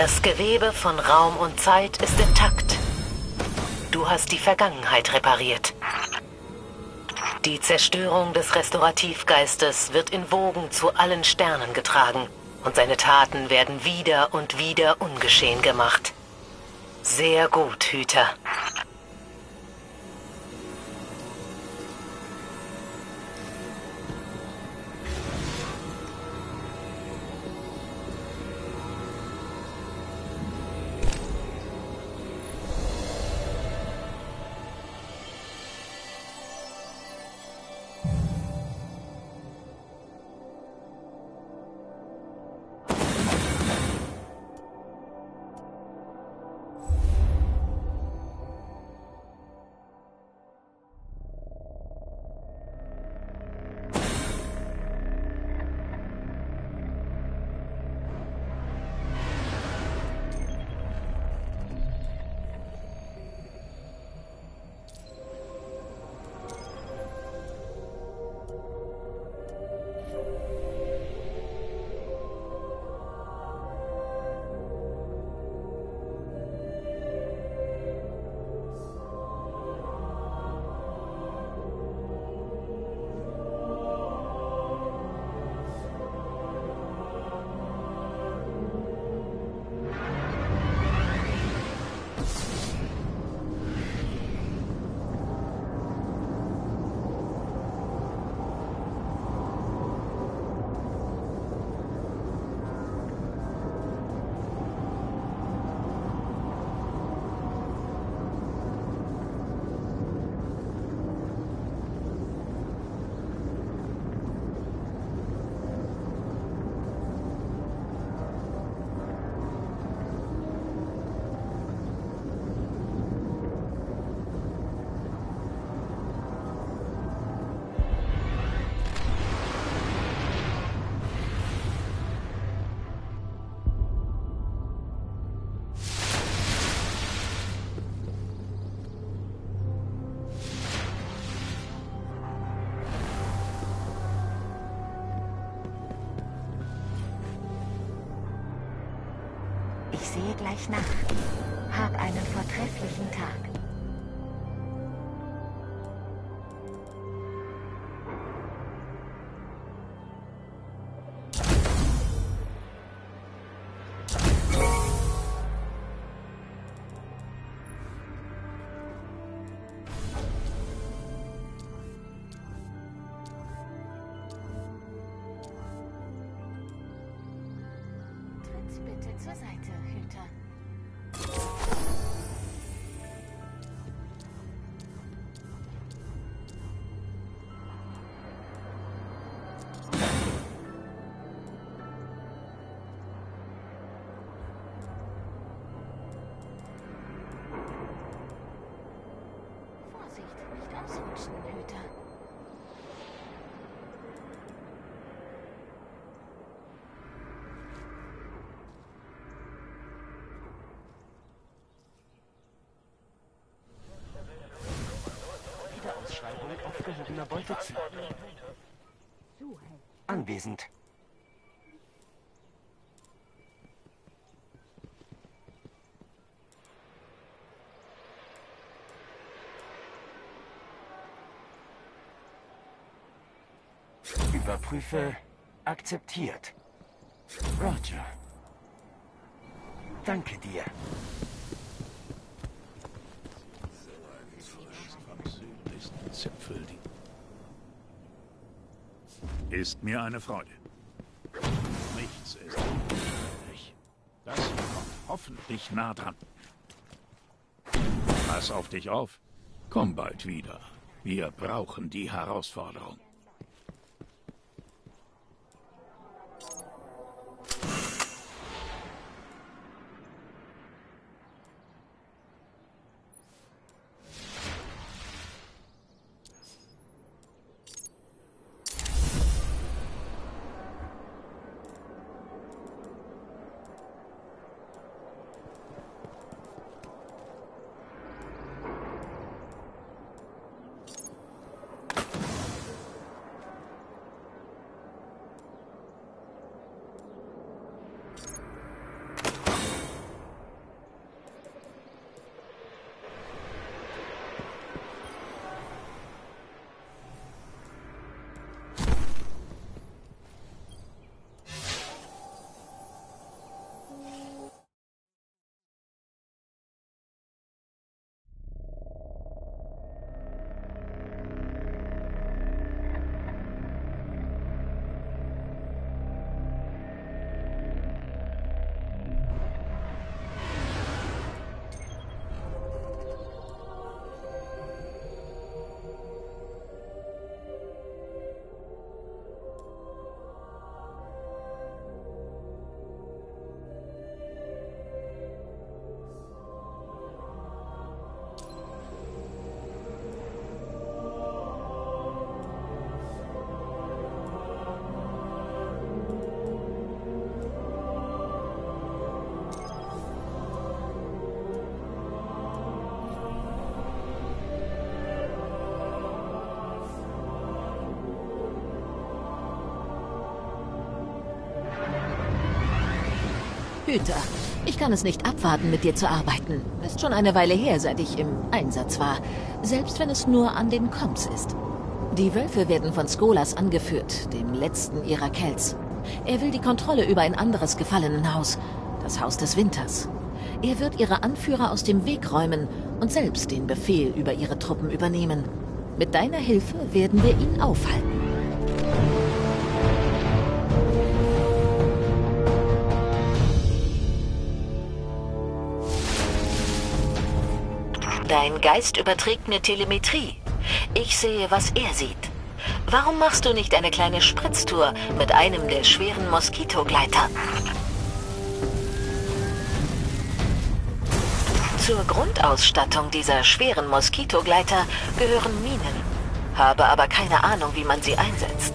Das Gewebe von Raum und Zeit ist intakt. Du hast die Vergangenheit repariert. Die Zerstörung des Restaurativgeistes wird in Wogen zu allen Sternen getragen und seine Taten werden wieder und wieder ungeschehen gemacht. Sehr gut, Hüter. Ich sehe gleich nach. Hab einen vortrefflichen Tag. Tritt bitte zur Seite, Hüter. Vorsicht, nicht ausrutschen, Hüter. Wiederausschreibung aufgehobener Beuteziel. Anwesend. Überprüfe. Akzeptiert. Roger. Danke dir. Ist mir eine Freude. Nichts ist unmöglich. Das hier kommt hoffentlich nah dran. Pass auf dich auf. Komm bald wieder. Wir brauchen die Herausforderung. Hüter, ich kann es nicht abwarten, mit dir zu arbeiten. Ist schon eine Weile her, seit ich im Einsatz war. Selbst wenn es nur an den Comps ist. Die Wölfe werden von Skolas angeführt, dem letzten ihrer Kells. Er will die Kontrolle über ein anderes Gefallenenhaus, das Haus des Winters. Er wird ihre Anführer aus dem Weg räumen und selbst den Befehl über ihre Truppen übernehmen. Mit deiner Hilfe werden wir ihn aufhalten. Dein Geist überträgt mir Telemetrie. Ich sehe, was er sieht. Warum machst du nicht eine kleine Spritztour mit einem der schweren Moskitogleiter? Zur Grundausstattung dieser schweren Moskitogleiter gehören Minen. Habe aber keine Ahnung, wie man sie einsetzt.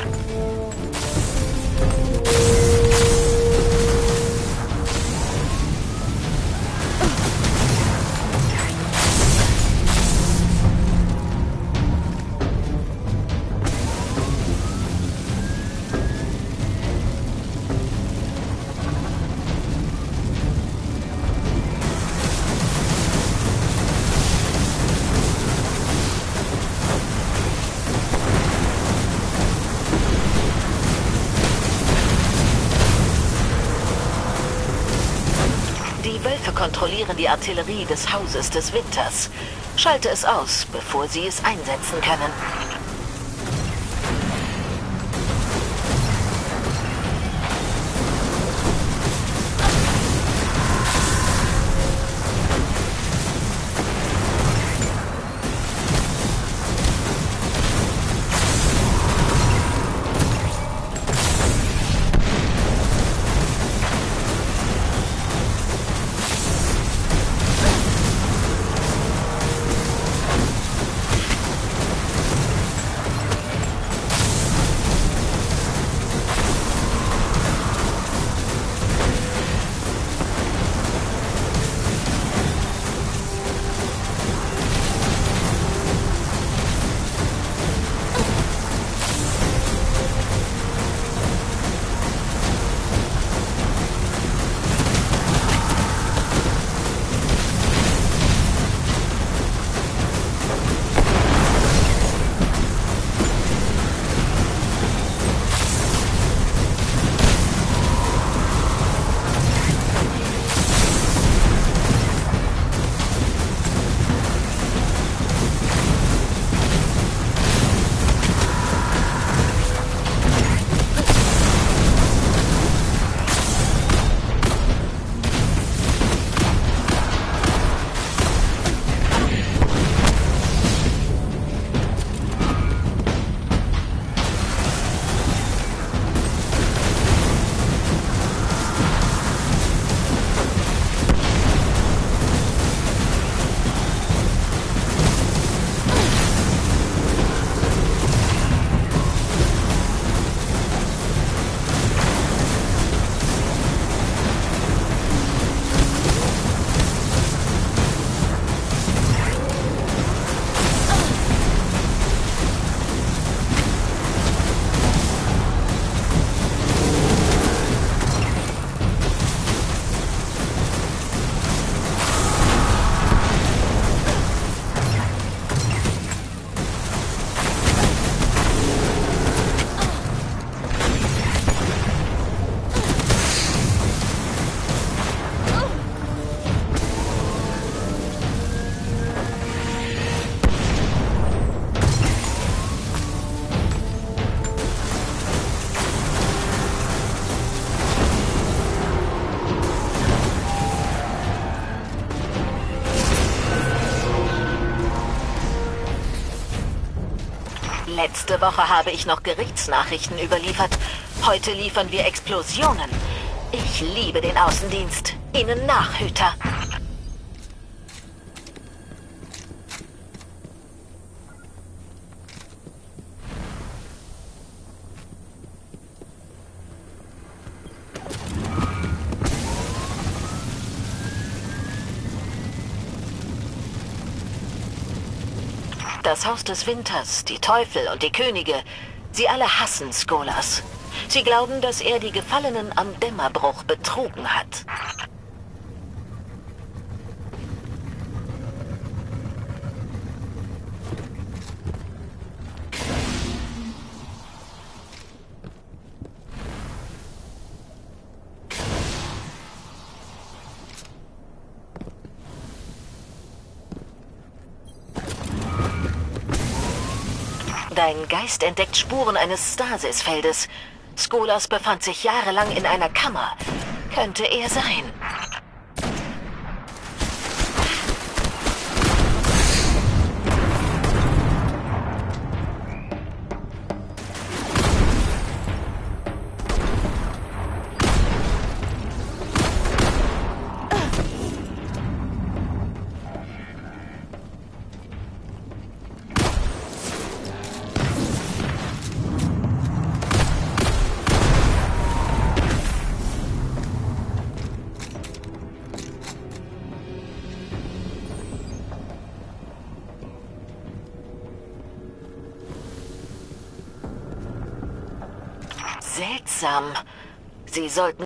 Die Wölfe kontrollieren die Artillerie des Hauses des Winters. Schalte es aus, bevor sie es einsetzen können. Letzte Woche habe ich noch Gerichtsnachrichten überliefert. Heute liefern wir Explosionen. Ich liebe den Außendienst. Ihnen nach, Hüter. Das Haus des Winters, die Teufel und die Könige, sie alle hassen Skolas. Sie glauben, dass er die Gefallenen am Dämmerbruch betrogen hat. Dein Geist entdeckt Spuren eines Stasisfeldes. Skolas befand sich jahrelang in einer Kammer. Könnte er sein. Seltsam. Sie sollten